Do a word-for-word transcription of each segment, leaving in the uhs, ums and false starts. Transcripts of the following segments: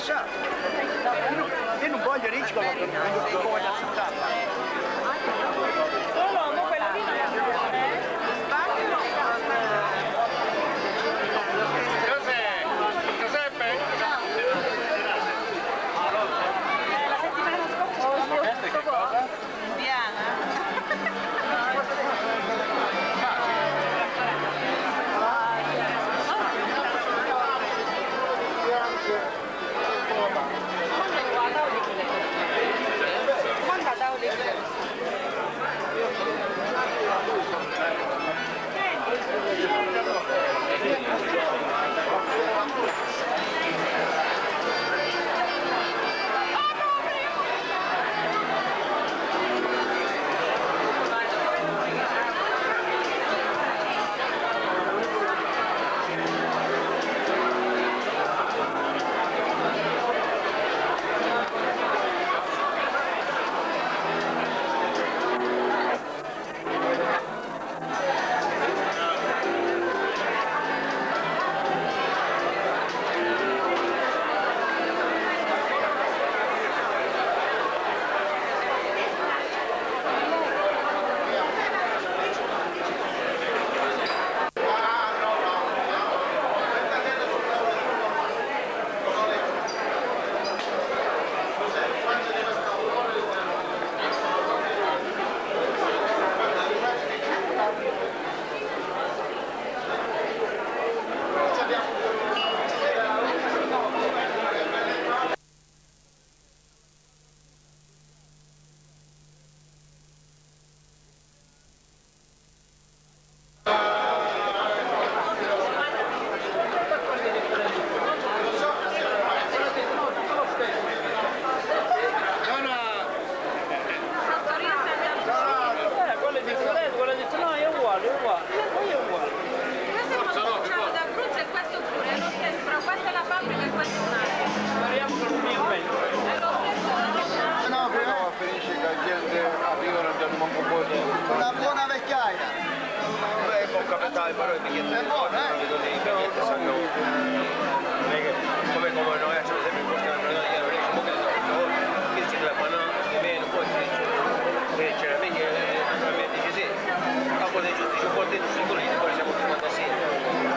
passato. Io non voglio Ricci come voglio assolutare. No, no, ma quella lì non è Giuseppe? la settimana scorsa. Diana? Una buona vecchiaia. Beh, può capitare, però i biglietti è buono, eh? i biglietti sanno. Non è che come come noi facciamo sempre in questo anno, non è che non riesce a che si trovano di meno, poi si dice, c'è la vecchia naturalmente dice sì, dopo dei giudici un po' dentro singolini, poi siamo tornati assieme.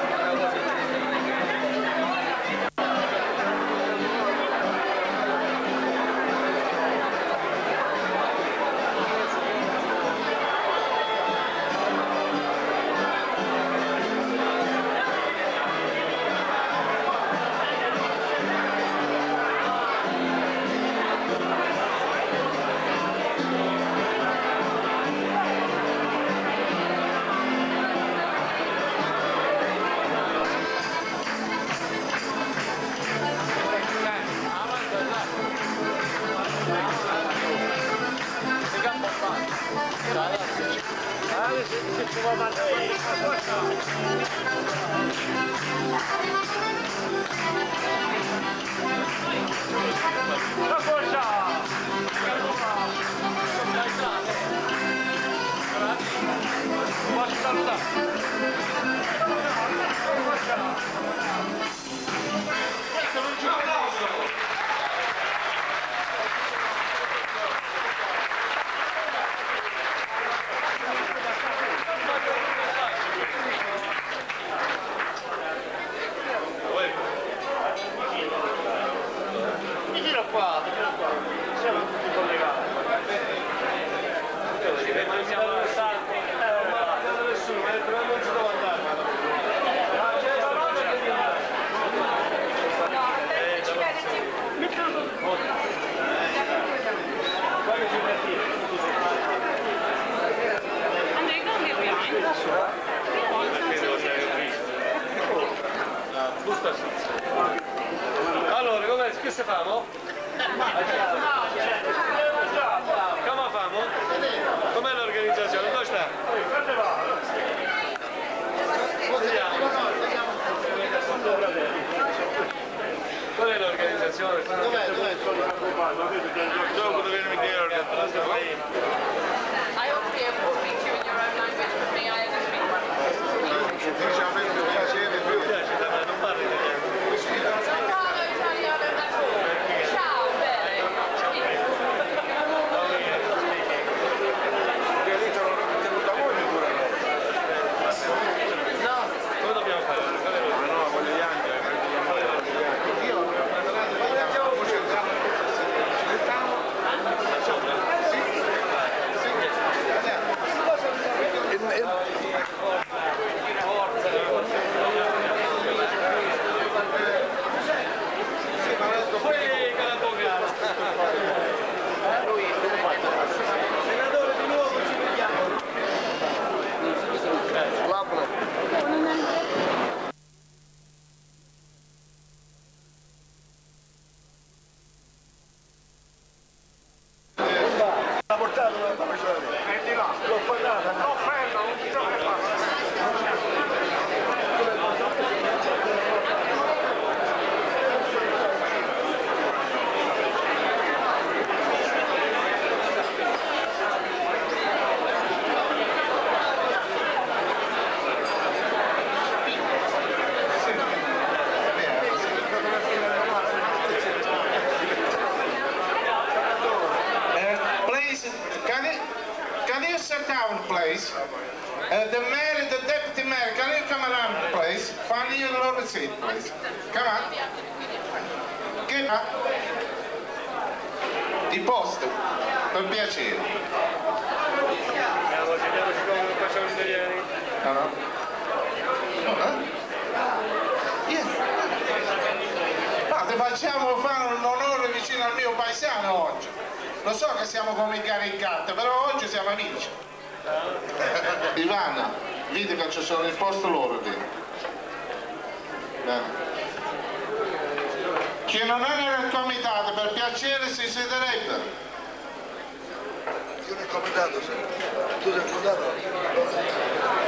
Allora, come che si fa? Come famo? Com'è l'organizzazione? Dove sta? Qual è l'organizzazione? Dov'è? Dov'è il solito preoccupato? Il gioco dove viene mi I hope to be able to speak to you in your own language. For me, I only speak one. Ufficialmente piacere più. piace, non parli italiano. Non parlo italiano da solo. please. Uh, the mayor, the deputy mayor, can you come around, please? Find your little seat, please. Come on. Get up. Di posto, per piacere. Andiamo, sediamoci come facciamo gli italiani. No, no. Eh? Yes. No, ti facciamo fare un onore vicino al mio paesano oggi. Lo so che siamo come i caricati, però oggi siamo amici. Ivana, vedi che ci sono il posto loro dentro. Bene. Chi non è nel comitato, per piacere si siederebbe. Io nel comitato, sì. Tu sei comitato?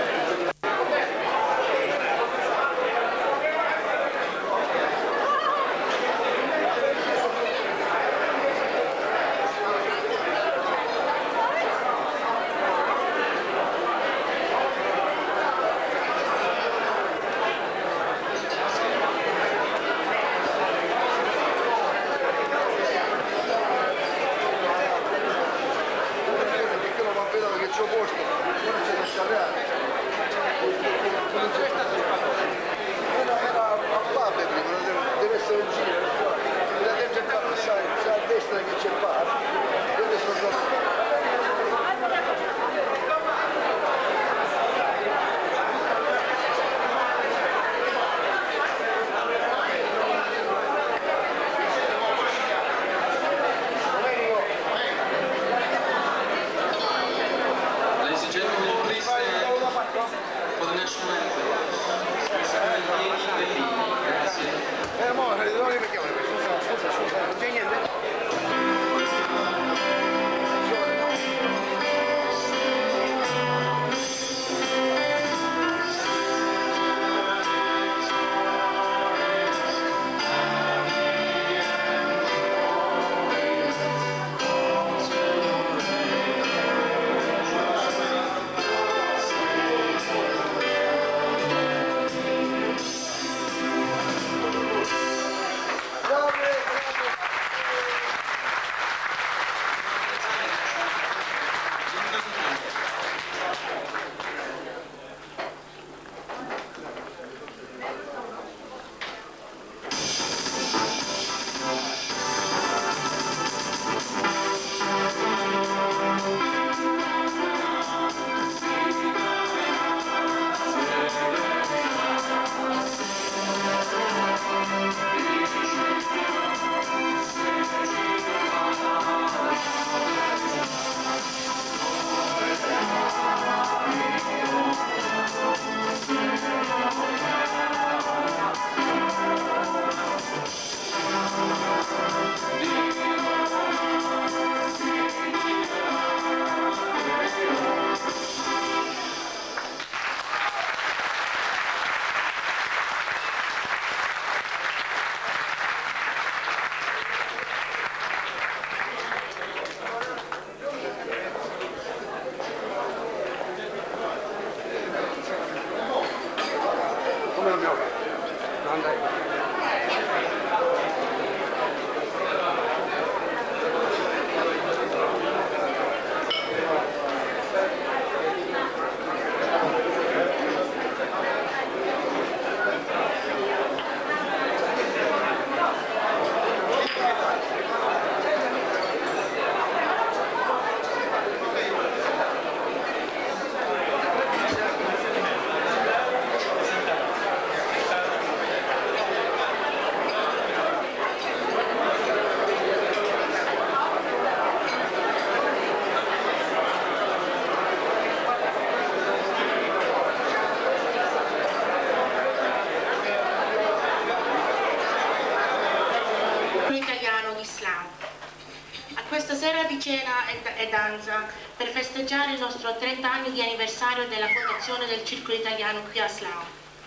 Questa sera di cena e danza per festeggiare il nostro trenta anni di anniversario della fondazione del Circolo Italiano qui a Slao.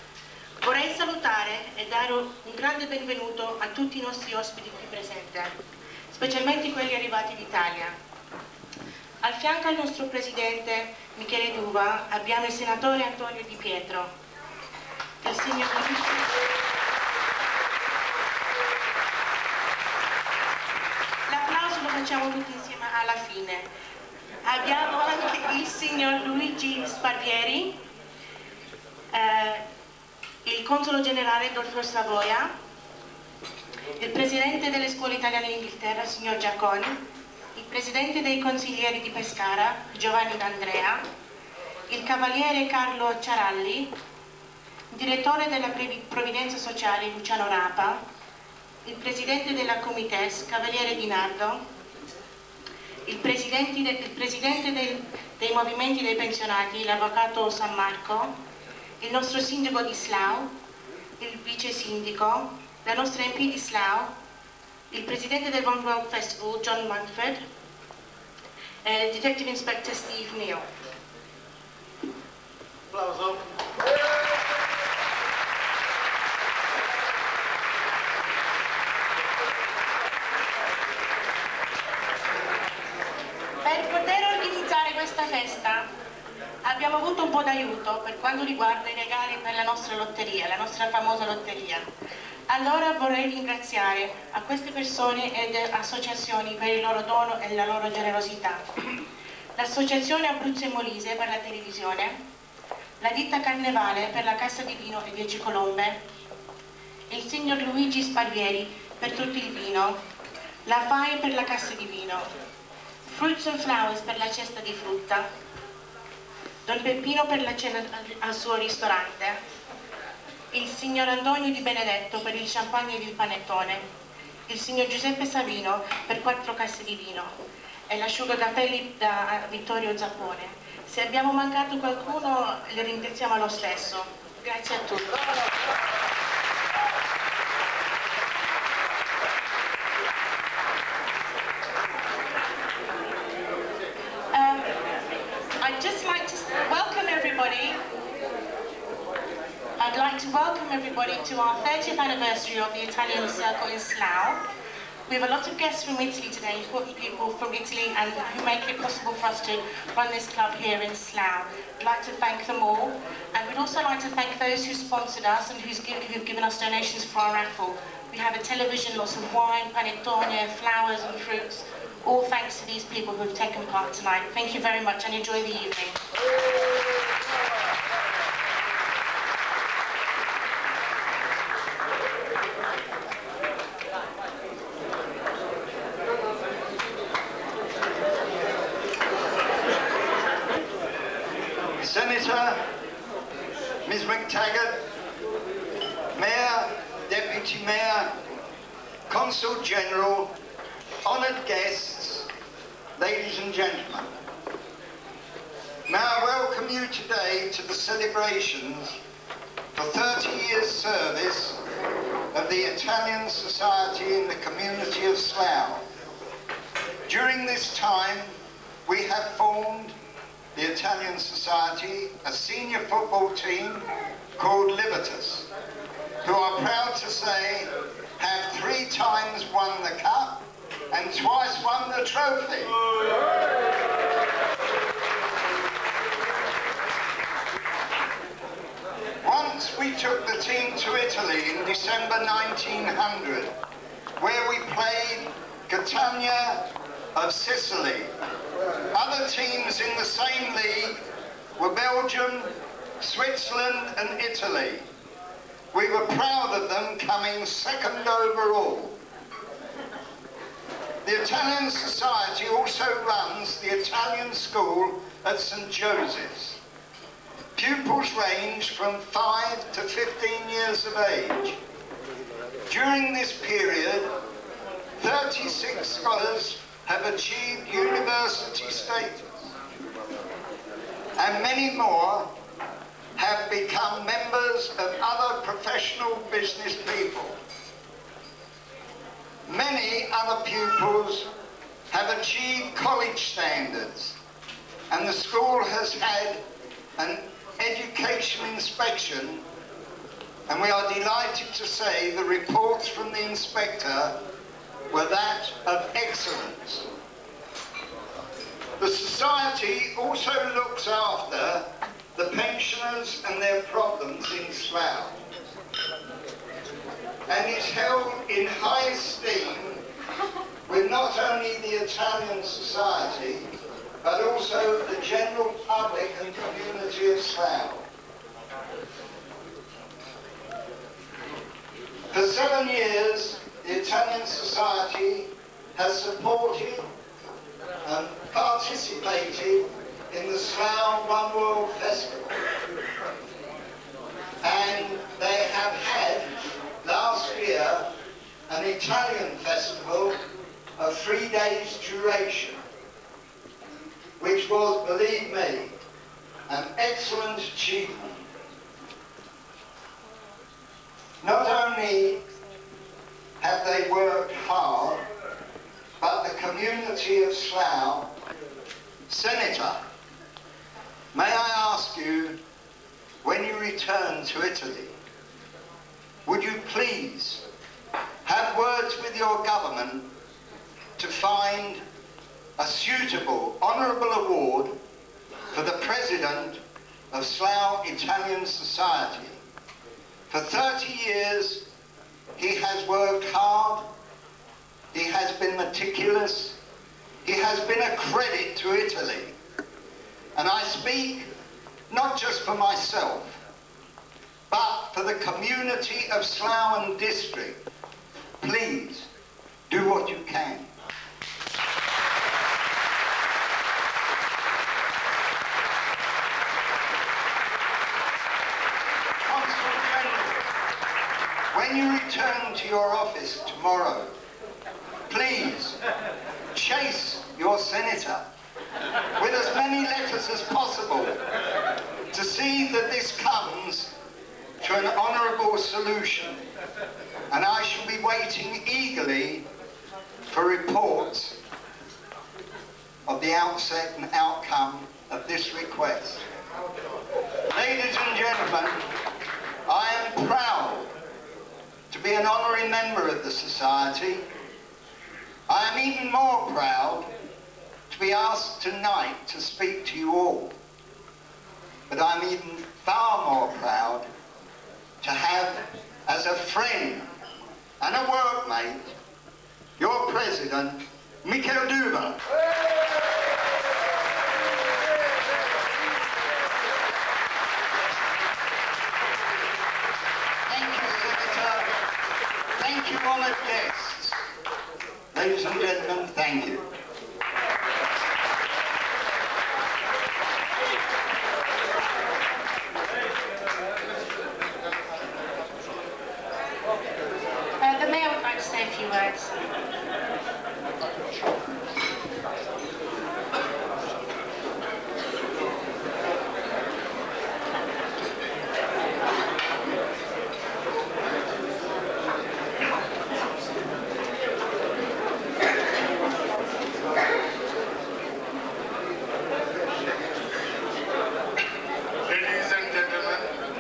Vorrei salutare e dare un grande benvenuto a tutti i nostri ospiti qui presenti, specialmente quelli arrivati d'Italia. Al fianco al nostro presidente Michele Duva abbiamo il senatore Antonio Di Pietro, il signor L'applauso lo facciamo tutti insieme alla fine. Abbiamo anche il signor Luigi Sparvieri, eh, il console generale dottor Savoia, il presidente delle scuole italiane in Inghilterra, signor Giaconi, il presidente dei consiglieri di Pescara, Giovanni D'Andrea, il cavaliere Carlo Ciaralli, direttore della Provvidenza Sociale, Luciano Rapa, il presidente della Comites, cavaliere Di Nardo, il presidente, de, il presidente del, dei movimenti dei pensionati, l'avvocato San Marco, il nostro sindaco di Slough, il vice sindaco, la nostra M P di Slough, il presidente del One World Festival, John Munford, e il Detective Inspector Steve Neal. Applauso. Per poter organizzare questa festa abbiamo avuto un po' d'aiuto per quanto riguarda i regali per la nostra lotteria, la nostra famosa lotteria. Allora vorrei ringraziare a queste persone ed associazioni per il loro dono e la loro generosità. L'Associazione Abruzzo e Molise per la televisione, la ditta Carnevale per la cassa di vino e dieci colombe, il signor Luigi Sparvieri per tutto il vino, la F A I per la cassa di vino, Fruits and Flowers per la cesta di frutta, Don Peppino per la cena al suo ristorante, il signor Antonio Di Benedetto per il champagne ed il panettone, il signor Giuseppe Savino per quattro casse di vino e l'asciugacapelli da Vittorio Zappone. Se abbiamo mancato qualcuno le ringraziamo lo stesso. Grazie a tutti. Um, I'd just like to welcome everybody. I'd like to welcome everybody to our thirtieth anniversary of the Italian Circle in Slough. We have a lot of guests from Italy today, important people from Italy, and who make it possible for us to run this club here in Slough. I'd like to thank them all, and we'd also like to thank those who sponsored us and who's give, who've given us donations for our raffle. We have a television, lots of wine, panettone, flowers and fruits, all thanks to these people who have taken part tonight. Thank you very much and enjoy the evening. Senator, Miz McTaggart, Mayor, Deputy Mayor, Consul General, honoured guests, ladies and gentlemen. May I welcome you today to the celebrations for thirty years service of the Italian Society in the community of Slough. During this time, we have formed the Italian Society, a senior football team called Libertas, who are proud to say have three times won the cup and twice won the trophy. Once we took the team to Italy in December nineteen hundred, where we played Catania of Sicily. Other teams in the same league were Belgium, Switzerland and Italy. We were proud of them coming second overall. The Italian Society also runs the Italian school at Saint Joseph's. Pupils range from five to fifteen years of age. During this period, thirty-six scholars have achieved university status, and many more have become members of other professional business people. Many other pupils have achieved college standards, and the school has had an education inspection, and we are delighted to say the reports from the inspector were that of excellence. The Society also looks after the pensioners and their problems in Slough, and is held in high esteem with not only the Italian Society, but also the general public and community of Slough. For seven years, the Italian Society has supported and participated in the Slough One World Festival. And they have had, last year, an Italian festival of three days duration, which was, believe me, an excellent achievement. Not only have they worked hard, but the community of Slough. Senator, may I ask you, when you return to Italy, would you please have words with your government to find a suitable honourable award for the President of Slough Italian Society. For thirty years he has worked hard, he has been meticulous, he has been a credit to Italy. And I speak not just for myself, but for the community of Slough and District. Please, do what you can. Consul General, when you return to your office tomorrow, please chase your senator with as many letters as possible to see that this comes to an honourable solution. And I shall be waiting eagerly for reports of the outset and outcome of this request. Ladies and gentlemen, I am proud to be an honorary member of the Society. I am even more proud to be asked tonight to speak to you all. But I'm even far more proud to have as a friend and a workmate your President, Michael Duva. Thank you, Senator. Thank you, honoured guests. Ladies and gentlemen, thank you. Uh, the Mayor would like to say a few words. Ladies and gentlemen,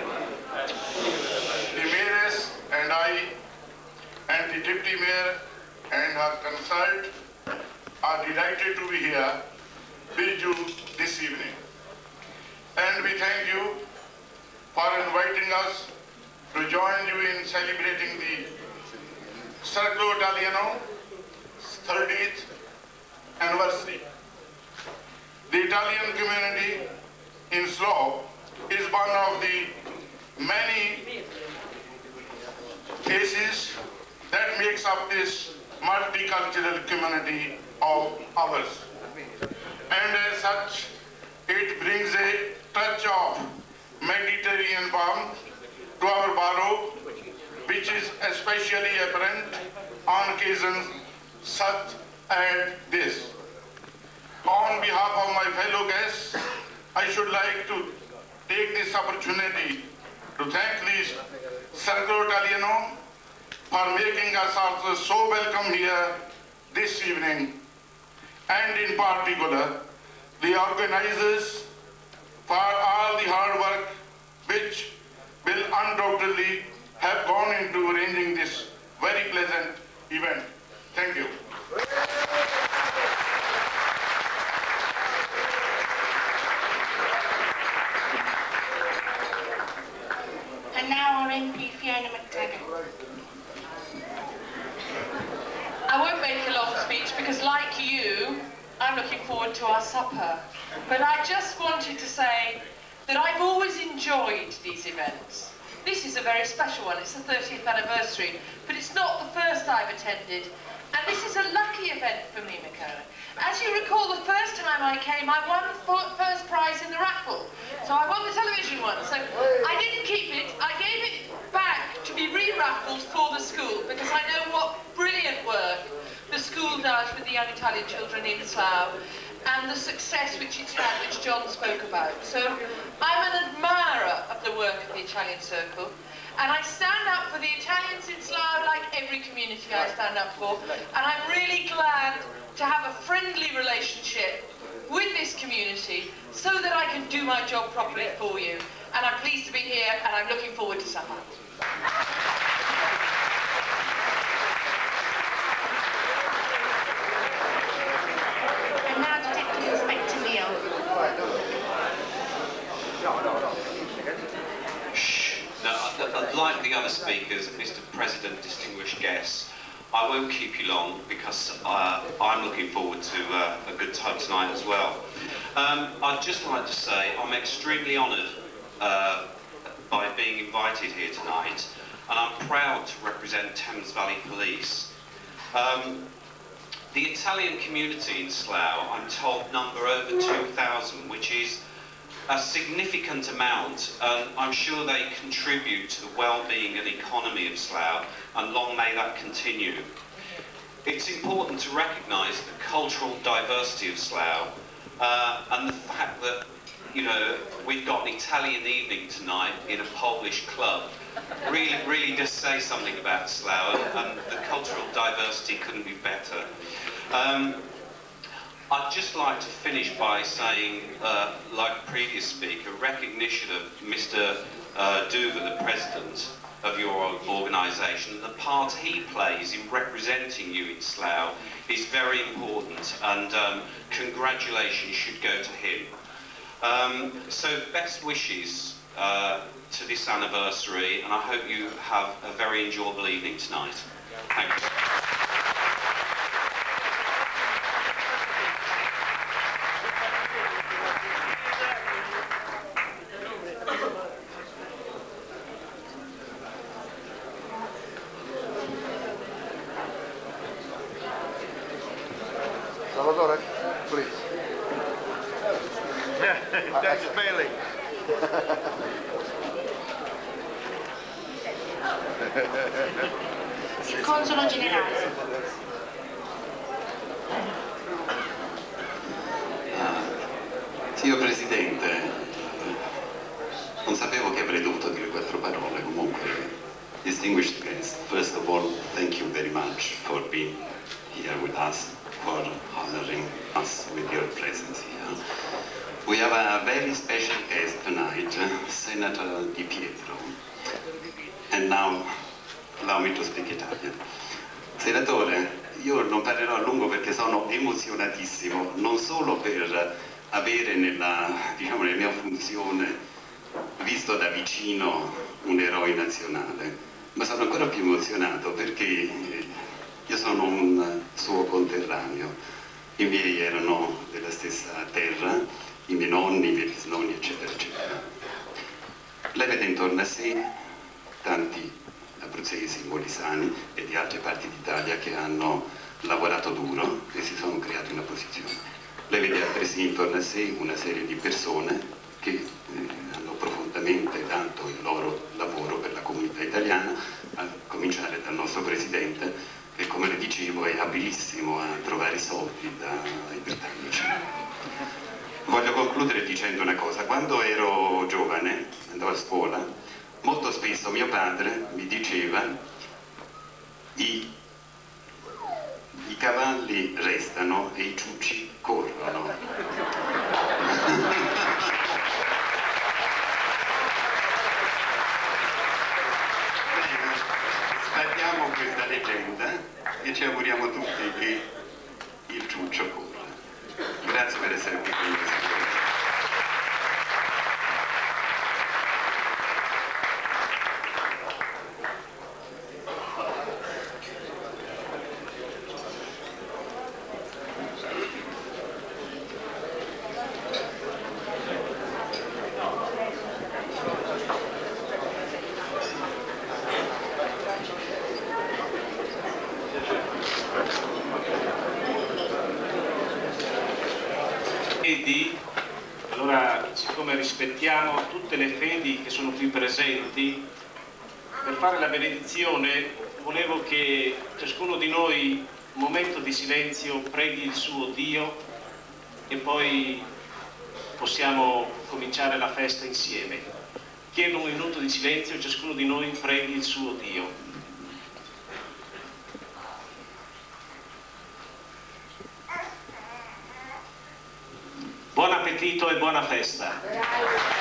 the Mayoress and I and the Deputy Mayor and her consort are delighted to be here with you this evening. And we thank you for inviting us to join you in celebrating the Circolo Italiano thirtieth anniversary. The Italian community in Slough is one of the many faces that makes up this multicultural community of ours. And as such, it brings a touch of Mediterranean warmth to our borough, which is especially apparent on occasions such as this. On behalf of my fellow guests, I should like to take this opportunity to thank the Circolo Italiano for making us also so welcome here this evening, and in particular the organizers for all the hard work which will undoubtedly have gone into arranging this very pleasant event. Thank you. And now our M P Fiona McTaggart. I won't make a long speech because, like you, I'm looking forward to our supper. But I just wanted to say that I've always enjoyed these events. This is a very special one. It's the thirtieth anniversary, but it's not the first I've attended. And this is a lucky event for me, Michaela. As you recall, the first time I came, I won the first prize in the raffle. So I won the television one. So I didn't keep it. I gave it back to be re-raffled for the school, because I know what brilliant work the school does with the young Italian children in Slough, and the success which it's had, which John spoke about. So I'm an admirer of the work of the Italian Circle, and I stand up for the Italians in Slough like every community I stand up for, and I'm really glad to have a friendly relationship with this community so that I can do my job properly for you. And I'm pleased to be here, and I'm looking forward to supper. And now Detective Inspector Leo. Now, like the other speakers, Mister President, distinguished guests, I won't keep you long because uh, I'm looking forward to uh, a good time tonight as well. Um, I'd just like to say I'm extremely honoured uh, by being invited here tonight, and I'm proud to represent Thames Valley Police. Um, the Italian community in Slough, I'm told, number over two thousand, which is a significant amount, and I'm sure they contribute to the well-being and economy of Slough, and long may that continue. It's important to recognise the cultural diversity of Slough, uh, and the fact that, you know, we've got an Italian evening tonight in a Polish club really, really does say something about Slough, and the cultural diversity couldn't be better. Um, I'd just like to finish by saying, uh, like a previous speaker, recognition of Mister Uh, Duva, the President of your organisation. The part he plays in representing you in Slough is very important, and um, congratulations should go to him. Um, so best wishes uh, to this anniversary, and I hope you have a very enjoyable evening tonight. Thank you. Salvatore, please. That's Bailey. Il console generale. Ah, signor Presidente, non sapevo che avrei dovuto dire quattro parole, comunque. Distinguished guests, first of all, thank you very much for being here with us, for honoring us with your presence here. We have a very special guest tonight, Senator Di Pietro. And now, allow me to speak Italian. Senatore, io non parlerò a lungo perché sono emozionatissimo, non solo per avere nella, diciamo, nella mia funzione visto da vicino un eroe nazionale, ma sono ancora più emozionato perché io sono un suo conterraneo. I miei erano della stessa terra, i miei nonni, i miei bisnonni, eccetera, eccetera. Lei vede intorno a sé tanti abruzzesi, molisani e di altre parti d'Italia che hanno lavorato duro e si sono creati una posizione. Lei vede altresì intorno a sé una serie di persone che eh, hanno profondamente dato il loro lavoro per la comunità italiana, a cominciare dal nostro Presidente, che, come le dicevo, è abilissimo a trovare soldi dai britannici. Voglio concludere dicendo una cosa. Quando ero giovane, andavo a scuola, molto spesso mio padre mi diceva: i, i cavalli restano e i ciucci corrono. Spartiamo questa leggenda e ci auguriamo tutti che il ciuccio corra. Grazie per essere qui con noi. Fedi, allora siccome rispettiamo tutte le fedi che sono qui presenti, per fare la benedizione volevo che ciascuno di noi un momento di silenzio preghi il suo Dio e poi possiamo cominciare la festa insieme. Chiedo un minuto di silenzio, ciascuno di noi preghi il suo Dio. Buon appetito e buona festa!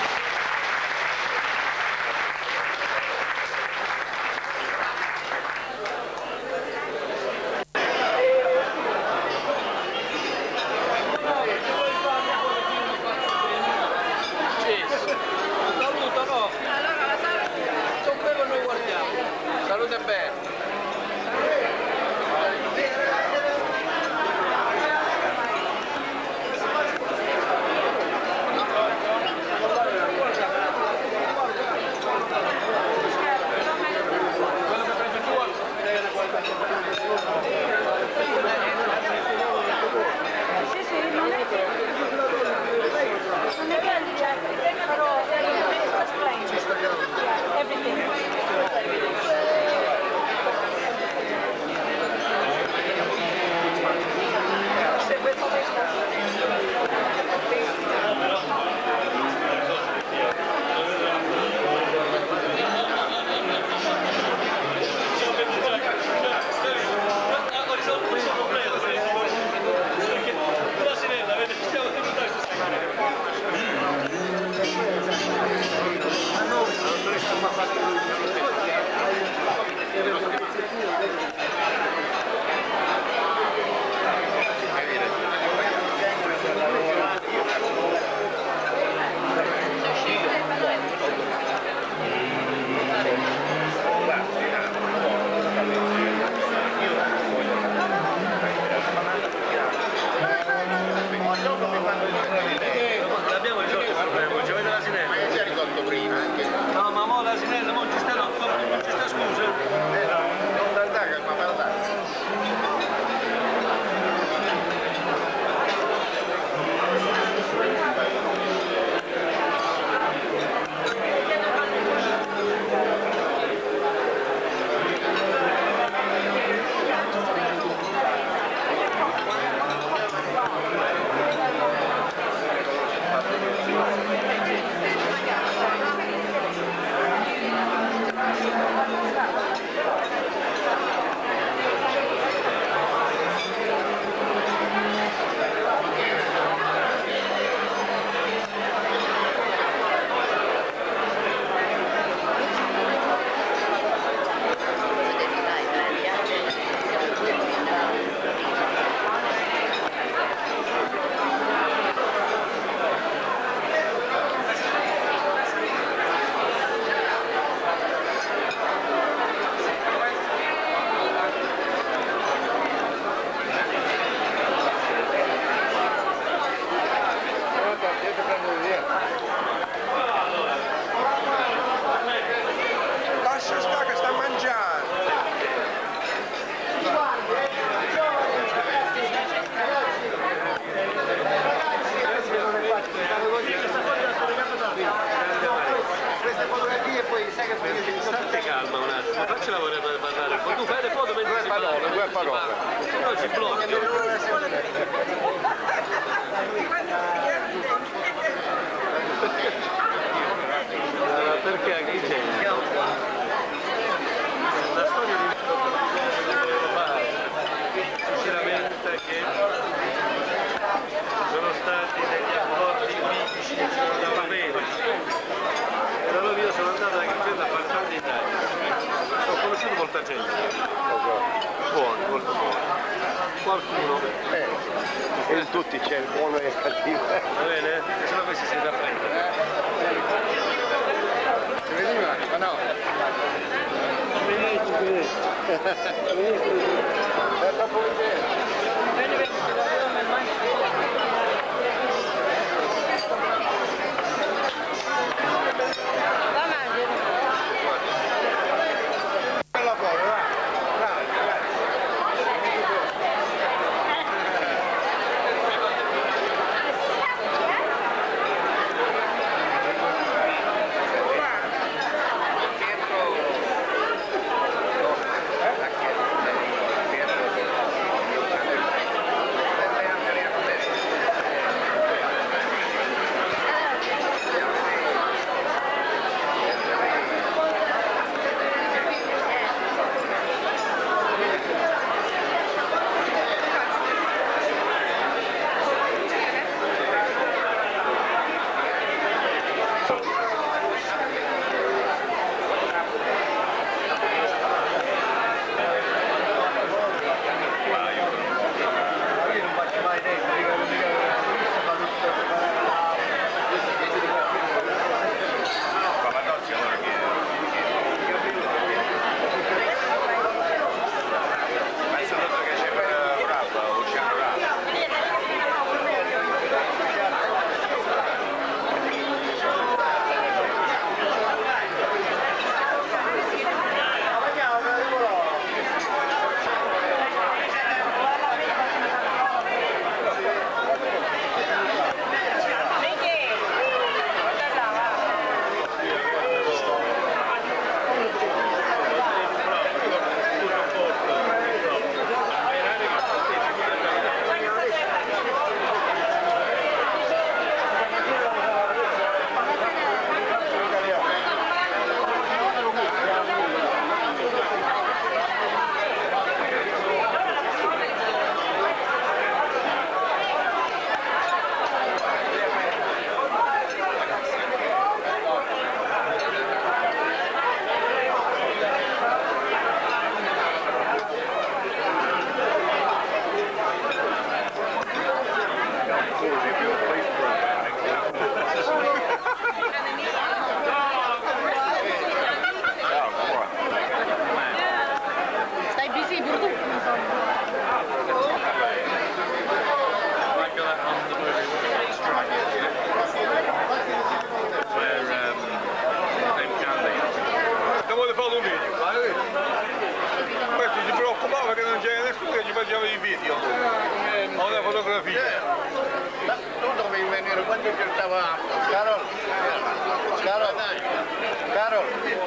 Carol, Carol, Carol.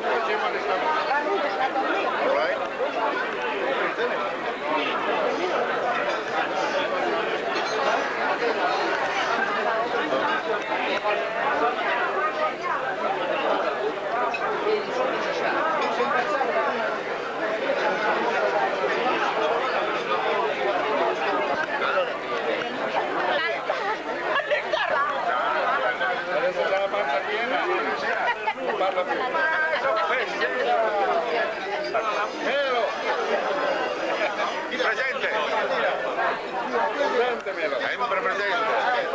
All right. Presente! Sempre presente!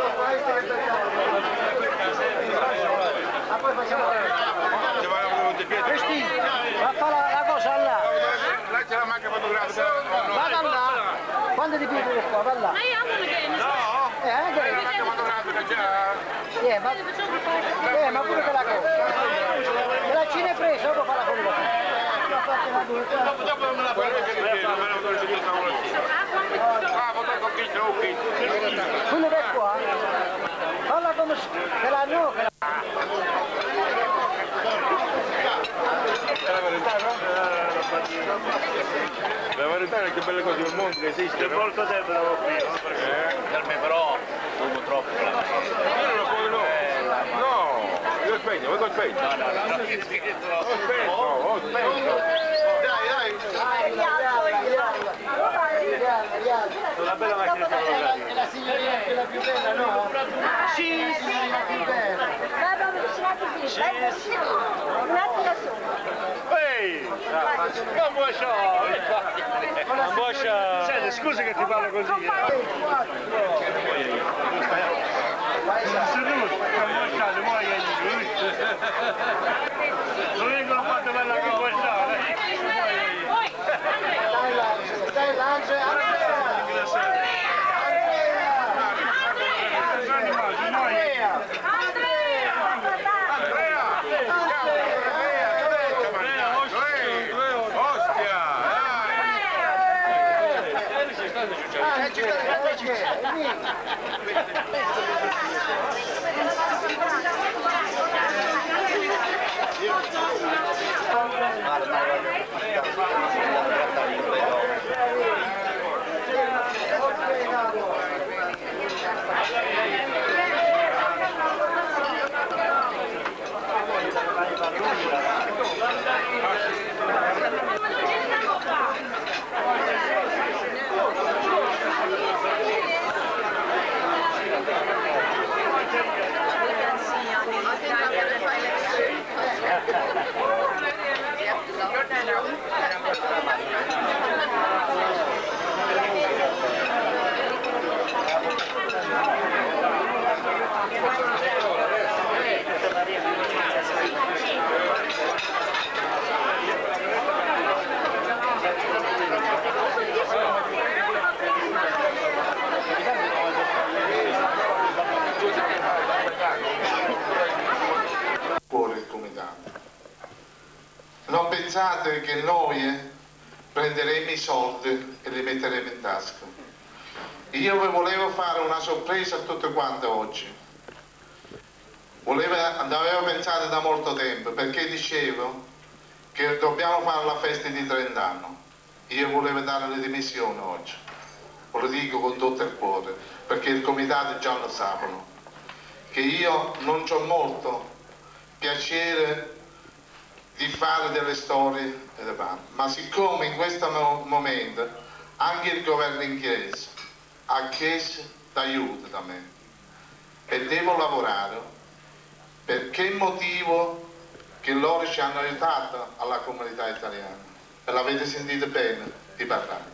Cristi, ma fa la, la cosa là! Là c'è la macchina fotografica! Vada là! Quando ti piedi qua? Va là! No! Eh, anche La macchina fotografica già! Eh, ma, eh, ma pure quella cosa! Se la cina è presa, dopo fa la foto! Dopo dopo non me la puoi vedere, non me la puoi vedere ah, foto con chi c'è un kit! Quello che è qua, falla come se la no, che la... La verità, no? La verità è che belle cose del mondo che esistono. C'è molto tempo l'avevo qui, per me però fumo troppo. Io non lo puoi no. No, io spegno, vuoi che lo spegno? No, no, no, ho spento, ho spento. Dai, dai. una bella macchina fotografica. È la signorina quella più bella, no? Sì, sì, la più bella. Vado avvicinato qui, vai vicino, un attimo solo. Ehi! Non vuoi Non vuoi Senti, scusa che ti parlo così. Non vengono quanto bella che puoi stare. Dai, Lance, dai, Lance, Andrea! Non pensate che noi eh, prenderemo i soldi e li metteremo in tasca. Io vi volevo fare una sorpresa a tutte quante oggi. Volevo, avevo pensato da molto tempo, perché dicevo che dobbiamo fare la festa di trenta anni. Io volevo dare le dimissioni oggi. Ve lo dico con tutto il cuore, perché il comitato già lo sapano. Che io non ho molto piacere di fare delle storie, ma siccome in questo momento anche il governo inglese ha chiesto d'aiuto da me e devo lavorare, per che motivo che loro ci hanno aiutato alla comunità italiana e l'avete sentito bene di parlare.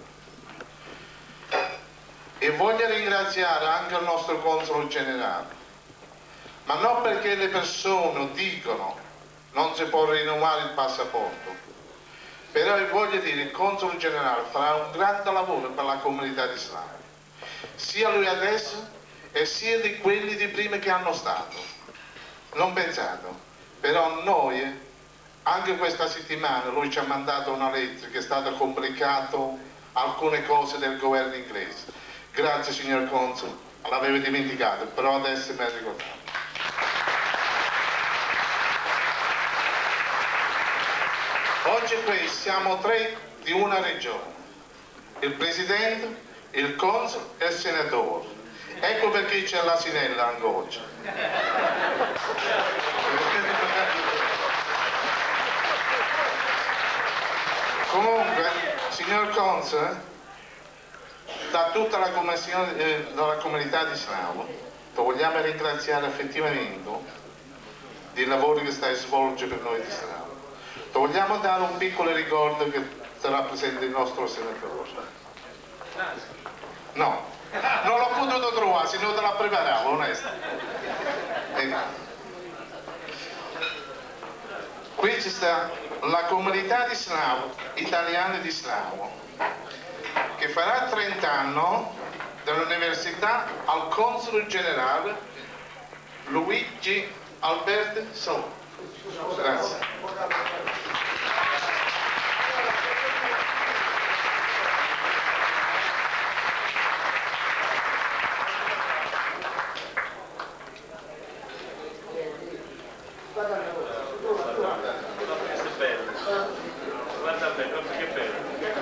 E voglio ringraziare anche il nostro console generale, ma non perché le persone dicono non si può rinnovare il passaporto, però voglio dire, il console generale farà un grande lavoro per la comunità islamica, sia lui adesso e sia di quelli di prima che hanno stato. Non pensate, però noi, anche questa settimana, lui ci ha mandato una lettera che è stata complicata alcune cose del governo inglese. Grazie signor console, l'avevo dimenticato, però adesso mi ha ricordato. Oggi qui siamo tre di una regione, il presidente, il console e il senatore. Ecco perché c'è l'asinella anche oggi. Comunque, signor console, da tutta la, eh, dalla comunità di Slavo, ti vogliamo ringraziare effettivamente dei lavori che stai svolgendo per noi di Slavo. Ti vogliamo dare un piccolo ricordo che ti rappresenta il nostro senatore. No, non l'ho potuto trovare, se no te la preparavo, onesto. Ecco. Qui ci sta la comunità di Slavo, italiana di Slavo, che farà trenta anni dall'università al console generale Luigi Alberto Solo. Grazie. Guarda bene, guarda che bello.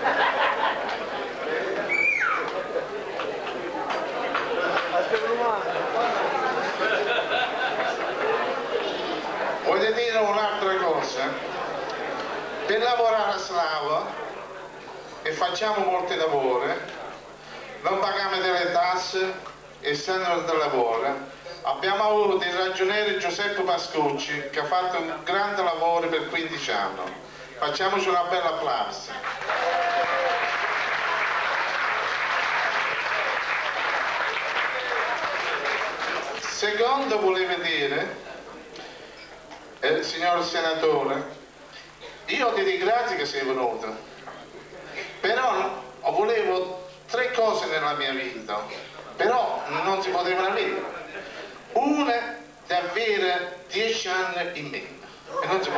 Voglio dire un'altra cosa. Per lavorare a Slavo, e facciamo molti lavori, non paghiamo delle tasse e senza del lavoro. Abbiamo avuto il ragioniere Giuseppe Pascucci che ha fatto un grande lavoro per quindici anni. Facciamoci una bella applauso. Secondo volevo dire, eh, signor senatore, io ti ringrazio che sei venuto, però volevo tre cose nella mia vita, però non si potevano avere. Una di avere dieci anni in meno, e non si può.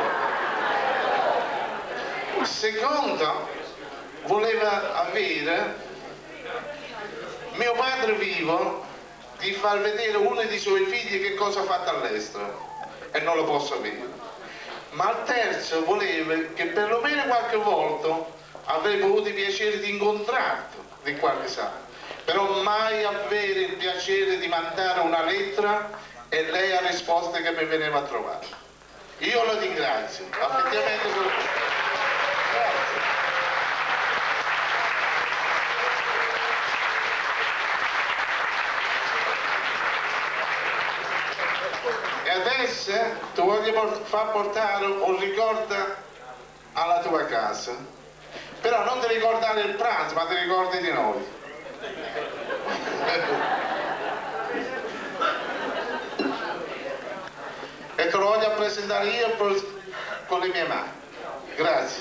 Seconda, voleva avere mio padre vivo, di far vedere uno dei suoi figli che cosa ha fatto all'estero, e non lo posso avere. Ma al terzo voleva che perlomeno qualche volta avrei avuto il piacere di incontrarlo di qualche santo, però mai avere il piacere di mandare una lettera e lei ha risposto che mi veniva a trovare. Io lo ringrazio, effettivamente sono... Grazie. E adesso ti voglio far portare un ricordo alla tua casa, però non ti ricordare il pranzo, ma ti ricordi di noi. E te lo voglio presentare io con le mie mani. Grazie.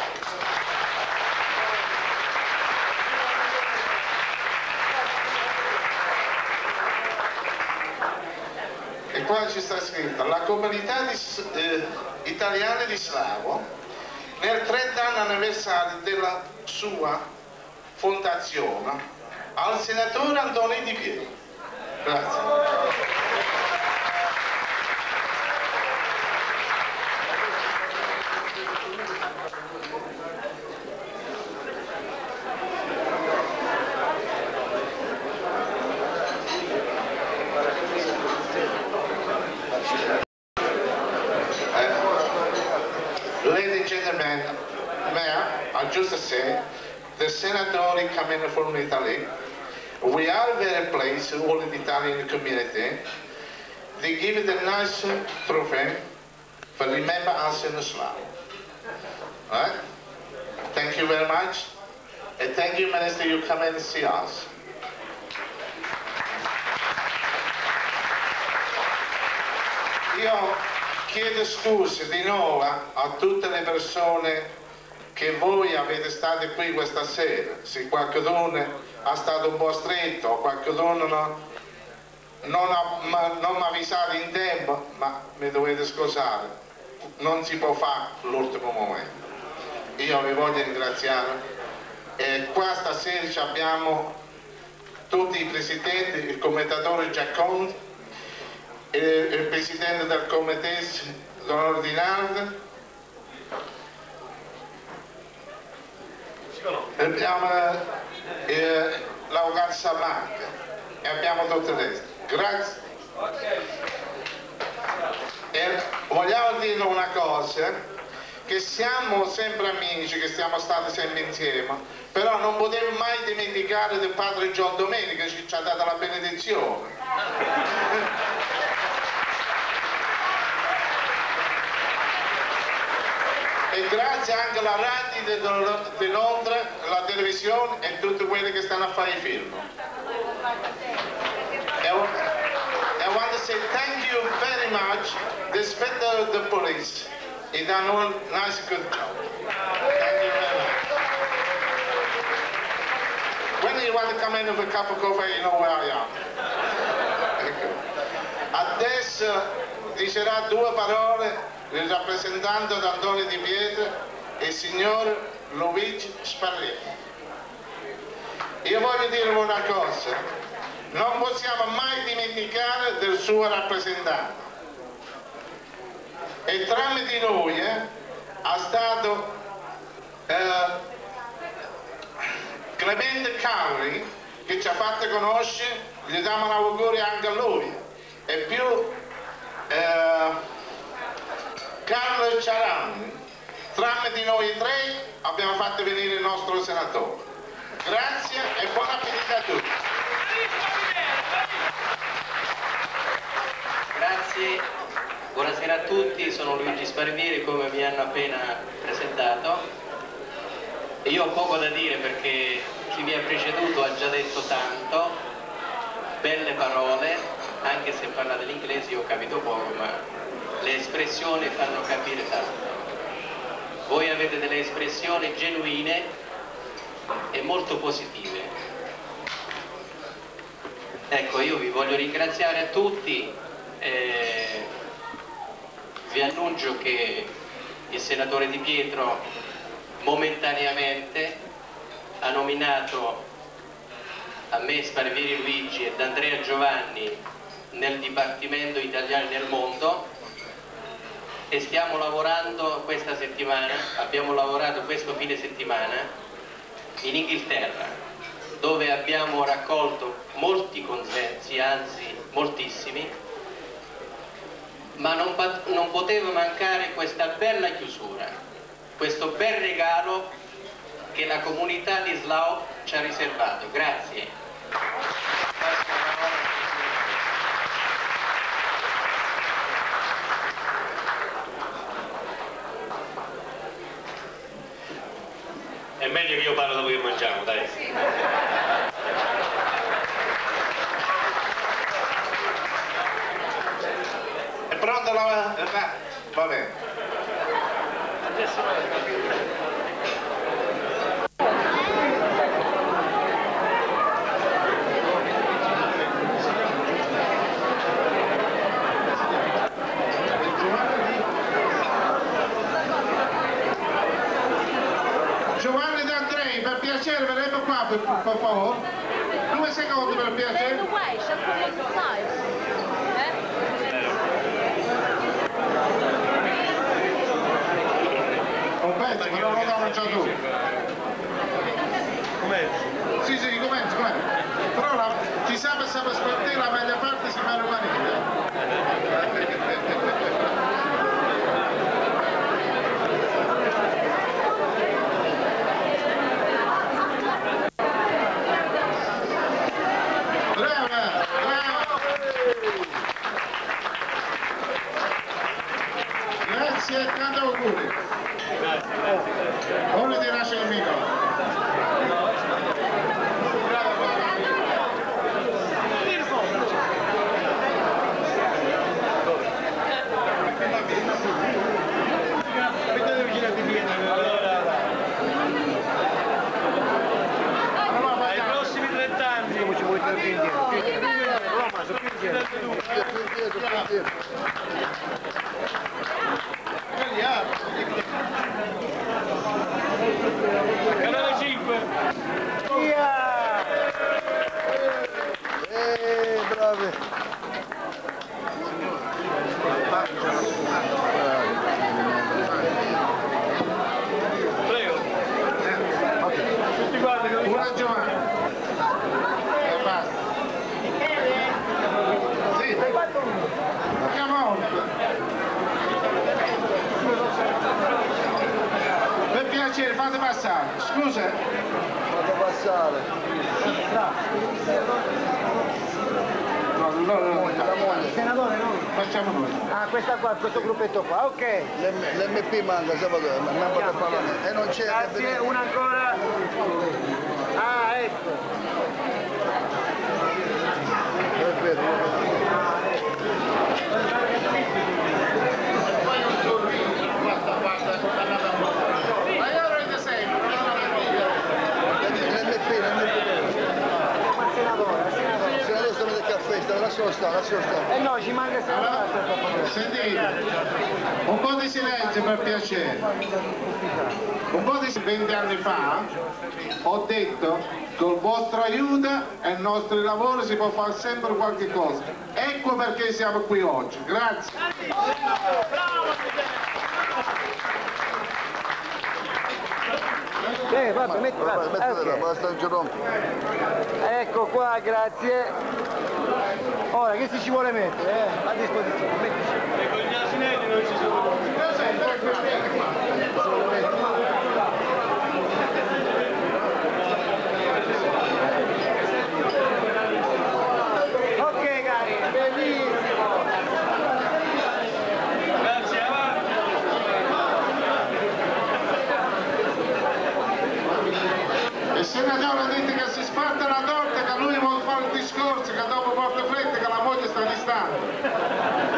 E qua ci sta scritto: la comunità di, eh, italiana di Slavo, nel trenta anniversario della sua fondazione, al senatore Antonio Di Piero. Grazie. Ladies and gentlemen, Mayor, I just say, the senator coming from Italy, we are very pleased, all the Italian community, they give the nice trophy for remember us in Islam. Right? Thank you very much, and thank you, Minister, you come and see us. Io chiedo scuse di nuovo a tutte le persone che voi avete state qui questa sera. Se qualcuno ha stato un po' stretto o qualcuno non, non, ha, ma, non mi ha avvisato in tempo, ma mi dovete scusare, non si può fare l'ultimo momento. Io vi voglio ringraziare e qua stasera abbiamo tutti i presidenti, il commentatore Giacomo, il presidente del comitato, Don Ordinaldo, abbiamo eh, l'avvocato Samarca e abbiamo tutto il resto. Grazie. E vogliamo dire una cosa, che siamo sempre amici, che siamo stati sempre insieme, però non potevo mai dimenticare del padre John Domenica che ci ha dato la benedizione. E grazie anche alla radio di Londra, la televisione e tutti quelli che stanno a fare i film. I want to say thank you very much, the inspector of the police. He done a nice good job. Thank you very much. When you want to come in with a cup of coffee, you know where I am. Adesso dicerà due parole il rappresentante d'Antonio Di Pietro e il signor Luigi Sparrini. Io voglio dire una cosa, non possiamo mai dimenticare del suo rappresentante. E tramite noi eh, ha stato eh, Clemente Carli che ci ha fatto conoscere, gli diamo un augurio anche a lui. E più eh, Carlo Ciarani, tramite noi tre abbiamo fatto venire il nostro senatore. Grazie e buon appetito a tutti. Grazie, buonasera a tutti, sono Luigi Sparvieri come mi hanno appena presentato. Io ho poco da dire perché chi mi ha preceduto ha già detto tanto, belle parole, anche se parlate l'inglese io ho capito poco, ma le espressioni fanno capire tanto. Voi avete delle espressioni genuine e molto positive. Ecco, io vi voglio ringraziare a tutti, eh, vi annuncio che il senatore Di Pietro momentaneamente ha nominato a me Sparvieri Luigi ed Andrea Giovanni nel Dipartimento Italiani nel Mondo e stiamo lavorando questa settimana, abbiamo lavorato questo fine settimana in Inghilterra, dove abbiamo raccolto molti consensi, anzi moltissimi, ma non, non poteva mancare questa bella chiusura, questo bel regalo che la comunità di Slough ci ha riservato. Grazie. È meglio che io parlo dopo che mangiamo, dai. È pronta la... va bene. Giovanni D'Andrei, per piacere, verrebbe qua per, per favore. Due secondi per piacere. Un pezzo, ma non lo danno già tu. Comincia? Sì, sì, comincia, comincia. Però la, chi sa per sapere aspettare la meglio parte si fa rimanere. Grazie e tanti auguri. Ora ti lascio il microfono. Ai prossimi trent'anni come ci vuoi più indietro? Roma, sono più indietro. Più indietro, più indietro. Canale cinque. Via! Eh, bravi. Prego. Ok. fate passare, scusa. Fate passare. No, no, no, no. Senatore no? Facciamo noi. Ah, questa qua, questo gruppetto qua, ok. L'M P manca, Salvatore, membro del Parlamento. E non c'è. Grazie, una ancora. Ah, ecco. È vero. Lascialo stare, lascialo stare. Eh no, ci manca sempre allora, sentite, un po' di silenzio per piacere. Un po' di venti anni fa ho detto col vostro aiuto e i nostri lavori si può fare sempre qualche cosa. Ecco perché siamo qui oggi. Grazie. Eh, vabbè, metti, vabbè, mettila, okay. Basta il giorno. Ecco qua, grazie. Ora, che si ci vuole mettere? Eh? A disposizione, mettici. E con gli asinelli non ci sono. Ok, cari, bellissimo. Grazie, avanti. Il senatore dite che si sparta la torta, che lui vuole fare un discorso, che dopo porta fretta, che la moglie sta distante.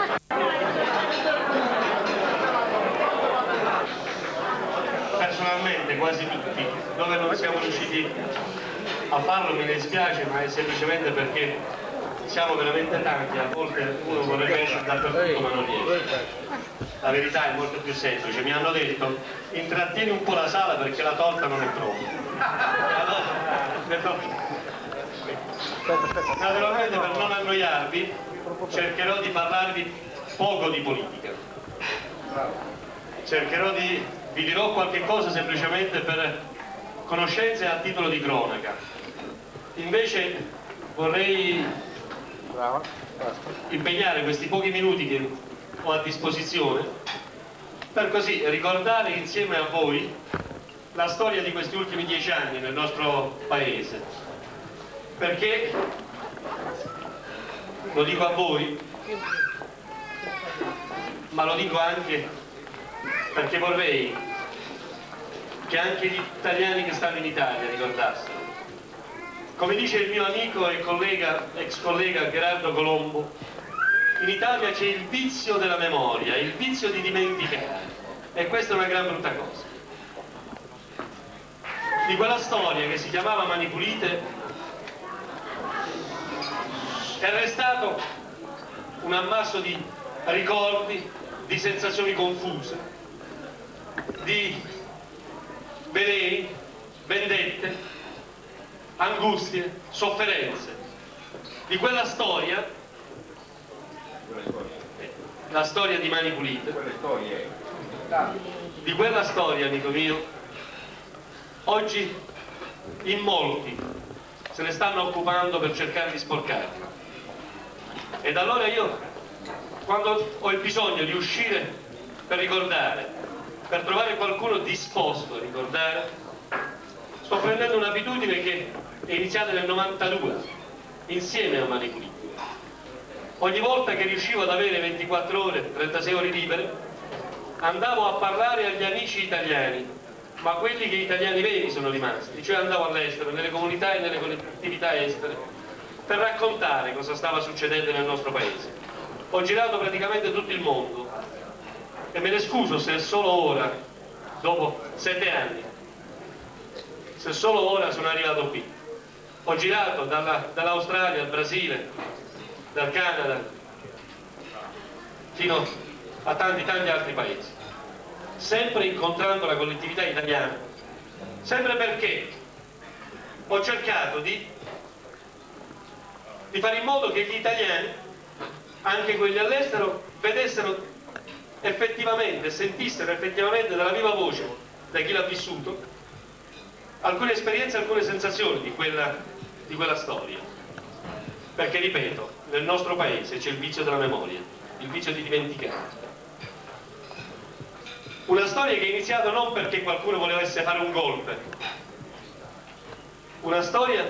Personalmente quasi tutti, dove non siamo riusciti a farlo mi dispiace, ma è semplicemente perché siamo veramente tanti, a volte uno vorrebbe essere dappertutto ma non riesce. La verità è molto più semplice, mi hanno detto intrattieni un po' la sala perché la torta non è pronta. Allora, naturalmente per non annoiarvi cercherò di parlarvi poco di politica, cercherò di, vi dirò qualche cosa semplicemente per conoscenza e a titolo di cronaca. Invece vorrei impegnare questi pochi minuti che ho a disposizione per così ricordare insieme a voi la storia di questi ultimi dieci anni nel nostro paese, perché lo dico a voi, ma lo dico anche perché vorrei che anche gli italiani che stanno in Italia ricordassero. Come dice il mio amico e collega, ex collega Gerardo Colombo, in Italia c'è il vizio della memoria, il vizio di dimenticare, e questa è una gran brutta cosa. Di quella storia che si chiamava Mani Pulite è restato un ammasso di ricordi, di sensazioni confuse, di veleni, vendette, angustie, sofferenze. Di quella storia, la storia di Mani Pulite, di quella storia, amico mio, oggi in molti se ne stanno occupando per cercare di sporcarla. Ed allora io, quando ho il bisogno di uscire per ricordare, per trovare qualcuno disposto a ricordare, sto prendendo un'abitudine che è iniziata nel novantadue, insieme a Mani Pulite. Ogni volta che riuscivo ad avere ventiquattro ore, trentasei ore libere, andavo a parlare agli amici italiani, ma quelli che italiani veri sono rimasti, cioè andavo all'estero, nelle comunità e nelle collettività estere, per raccontare cosa stava succedendo nel nostro paese. Ho girato praticamente tutto il mondo e me ne scuso se solo ora, dopo sette anni, se solo ora sono arrivato qui. Ho girato dalla, dall'Australia al Brasile, dal Canada, fino a tanti tanti altri paesi, sempre incontrando la collettività italiana, sempre perché ho cercato di, di fare in modo che gli italiani, anche quelli all'estero, vedessero effettivamente, sentissero effettivamente dalla viva voce, da chi l'ha vissuto, alcune esperienze, alcune sensazioni di quella, di quella storia. Perché, ripeto, nel nostro paese c'è il vizio della memoria, il vizio di dimenticare. Una storia che è iniziata non perché qualcuno volesse fare un golpe, una storia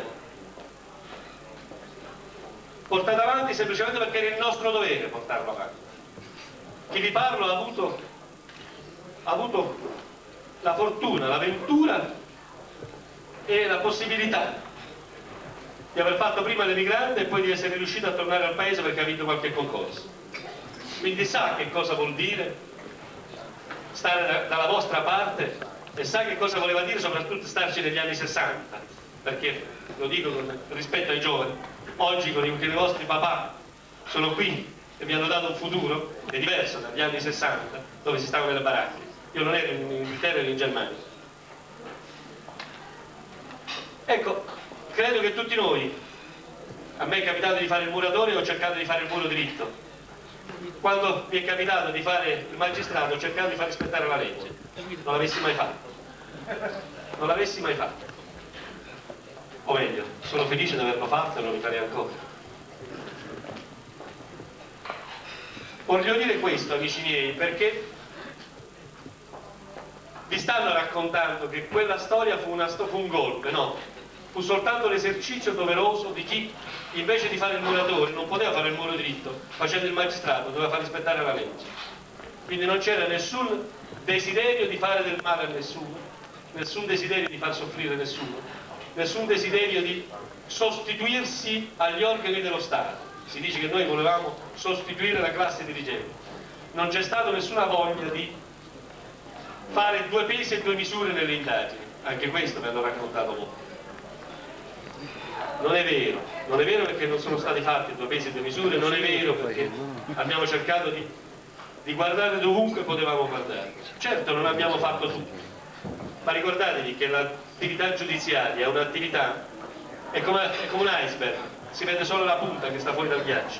portata avanti semplicemente perché era il nostro dovere portarlo avanti. Chi vi parlo ha avuto, ha avuto la fortuna, la ventura e la possibilità di aver fatto prima l'emigrante e poi di essere riuscito a tornare al paese perché ha vinto qualche concorso. Quindi sa che cosa vuol dire stare dalla vostra parte e sa che cosa voleva dire soprattutto starci negli anni sessanta, perché lo dico con rispetto ai giovani, oggi con i, con i vostri papà sono qui e vi hanno dato un futuro, è diverso dagli anni sessanta dove si stava nelle baracche. Io non ero in Inghilterra, ero in Germania. Ecco, credo che tutti noi, a me è capitato di fare il muratore e ho cercato di fare il muro dritto. Quando mi è capitato di fare il magistrato ho cercato di far rispettare la legge. Non l'avessi mai fatto. Non l'avessi mai fatto. O meglio, sono felice di averlo fatto e lo rifarei ancora. Voglio dire questo, amici miei, perché vi stanno raccontando che quella storia fu, una, fu un golpe, no? Fu soltanto l'esercizio doveroso di chi, invece di fare il muratore, non poteva fare il muro dritto, facendo il magistrato, doveva far rispettare la legge. Quindi non c'era nessun desiderio di fare del male a nessuno, nessun desiderio di far soffrire nessuno, nessun desiderio di sostituirsi agli organi dello Stato. Si dice che noi volevamo sostituire la classe dirigente. Non c'è stata nessuna voglia di fare due pesi e due misure nelle indagini. Anche questo mi hanno raccontato molto. Non è vero, non è vero perché non sono stati fatti due pesi e due misure, non è vero perché abbiamo cercato di, di guardare dovunque potevamo guardare. Certo non abbiamo fatto tutto, ma ricordatevi che l'attività giudiziaria è un'attività, è come, è come un iceberg, si vede solo la punta che sta fuori dal ghiaccio,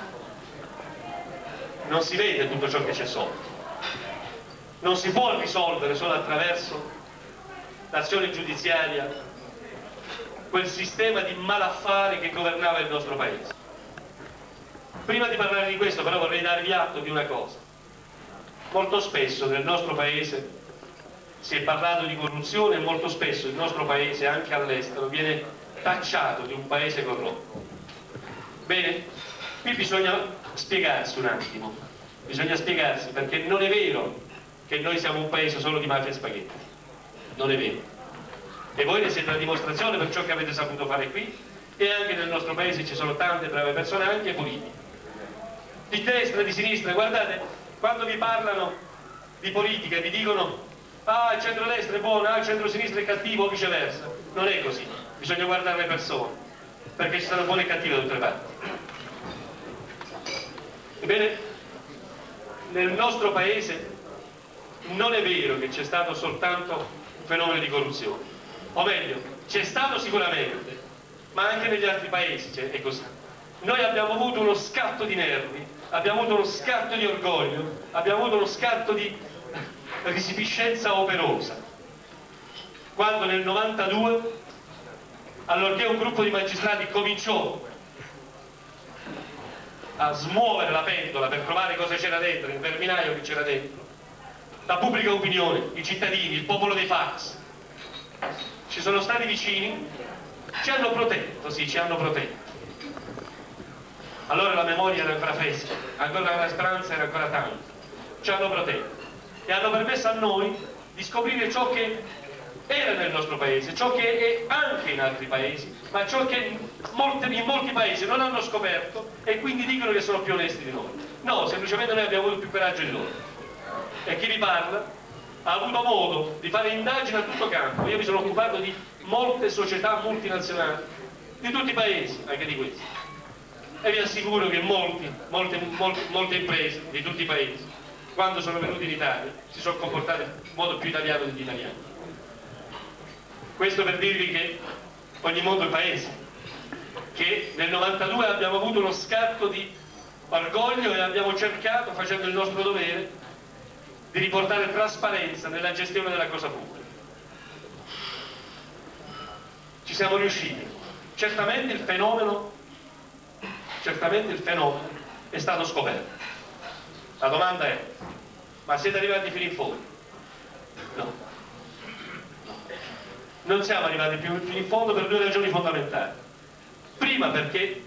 non si vede tutto ciò che c'è sotto, non si può risolvere solo attraverso l'azione giudiziaria quel sistema di malaffare che governava il nostro paese. Prima di parlare di questo però vorrei darvi atto di una cosa. Molto spesso nel nostro paese si è parlato di corruzione e molto spesso il nostro paese, anche all'estero, viene tacciato di un paese corrotto. Bene, qui bisogna spiegarsi un attimo, bisogna spiegarsi perché non è vero che noi siamo un paese solo di mafia e spaghetti, non è vero. E voi ne siete la dimostrazione per ciò che avete saputo fare qui, e anche nel nostro paese ci sono tante brave persone, anche politiche. Di destra, di sinistra, guardate, quando vi parlano di politica vi dicono ah il centrodestra è buono, ah il centrosinistra è cattivo o viceversa. Non è così, bisogna guardare le persone, perché ci sono buone e cattive da tutte le parti. Ebbene, nel nostro paese non è vero che c'è stato soltanto un fenomeno di corruzione. O meglio, c'è stato sicuramente, ma anche negli altri paesi è così. Noi abbiamo avuto uno scatto di nervi, abbiamo avuto uno scatto di orgoglio, abbiamo avuto uno scatto di resipiscenza operosa. Quando nel novantadue, allorché un gruppo di magistrati cominciò a smuovere la pentola per provare cosa c'era dentro, il verminaio che c'era dentro, la pubblica opinione, i cittadini, il popolo dei fax, ci sono stati vicini, ci hanno protetto, sì, ci hanno protetto. Allora la memoria era ancora fresca, ancora la speranza era ancora tanta, ci hanno protetto e hanno permesso a noi di scoprire ciò che era nel nostro paese, ciò che è anche in altri paesi, ma ciò che molte, in molti paesi non hanno scoperto e quindi dicono che sono più onesti di noi. No, semplicemente noi abbiamo avuto più coraggio di loro. E chi vi parla ha avuto modo di fare indagini a tutto campo. Io mi sono occupato di molte società multinazionali, di tutti i paesi, anche di questi. E vi assicuro che molti, molte, molte, molte imprese di tutti i paesi, quando sono venuti in Italia, si sono comportate in modo più italiano degli italiani. Questo per dirvi che ogni mondo è paese, che nel novantadue abbiamo avuto uno scatto di orgoglio e abbiamo cercato, facendo il nostro dovere, di riportare trasparenza nella gestione della cosa pubblica. Ci siamo riusciti. Certamente il fenomeno, certamente il fenomeno è stato scoperto. La domanda è, ma siete arrivati fino in fondo? No. Non siamo arrivati più fino in fondo per due ragioni fondamentali. Prima perché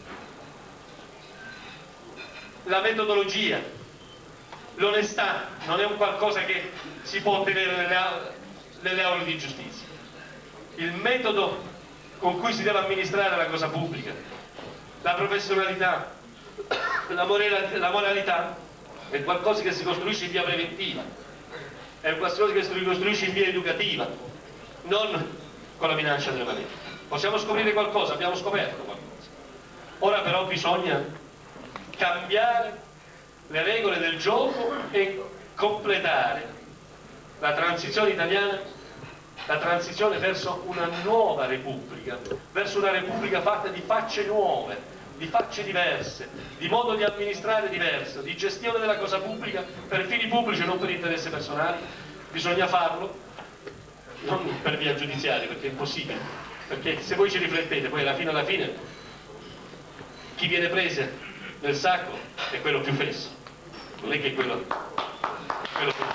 la metodologia, l'onestà non è un qualcosa che si può ottenere nelle, nelle aule di giustizia. Il metodo con cui si deve amministrare la cosa pubblica, la professionalità, la moralità, la moralità è qualcosa che si costruisce in via preventiva, è qualcosa che si ricostruisce in via educativa, non con la minaccia della legge. Possiamo scoprire qualcosa, abbiamo scoperto qualcosa. Ora però bisogna cambiare le regole del gioco e completare la transizione italiana, la transizione verso una nuova repubblica, verso una repubblica fatta di facce nuove, di facce diverse, di modo di amministrare diverso, di gestione della cosa pubblica per fini pubblici e non per interessi personali. Bisogna farlo non per via giudiziaria, perché è impossibile, perché se voi ci riflettete poi alla fine alla fine chi viene preso nel sacco è quello più fesso, non è che quello, quello più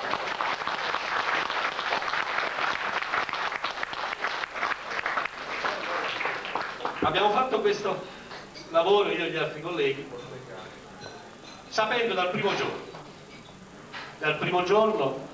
abbiamo fatto questo lavoro io e gli altri colleghi sapendo dal primo giorno dal primo giorno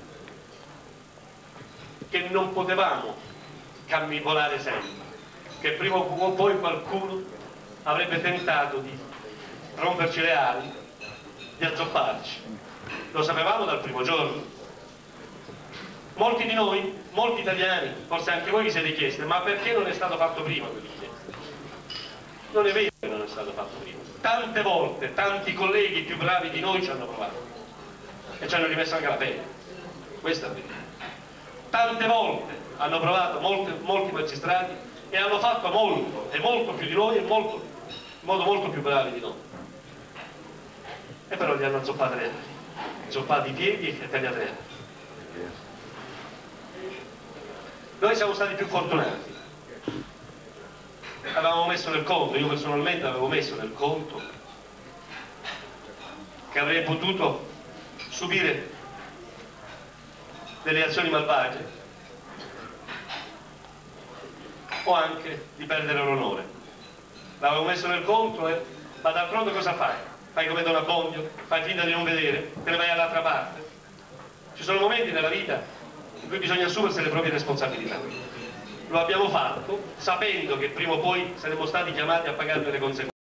che non potevamo camminare sempre, che prima o poi qualcuno avrebbe tentato di romperci le ali, di azzopparci. Lo sapevamo dal primo giorno. Molti di noi, molti italiani, forse anche voi vi siete chiesti, ma perché non è stato fatto prima quell'inchiesta? Non è vero che non è stato fatto prima. Tante volte, tanti colleghi più bravi di noi ci hanno provato e ci hanno rimesso anche la pelle. Questo è vero. Tante volte hanno provato molti, molti magistrati e hanno fatto molto, e molto più di noi e molto, in modo molto più bravi di noi. E però gli hanno azzoppate le ali, zoppati i piedi e tagliate le ali. Noi siamo stati più fortunati. Avevamo messo nel conto, io personalmente avevo messo nel conto che avrei potuto subire delle azioni malvagie o anche di perdere l'onore. L'avevo messo nel conto e ma d'altronde cosa fai? Fai come Don Abbondio, fai finta di non vedere, te ne vai all'altra parte. Ci sono momenti nella vita in cui bisogna assumersi le proprie responsabilità. Lo abbiamo fatto sapendo che prima o poi saremmo stati chiamati a pagarne le conseguenze.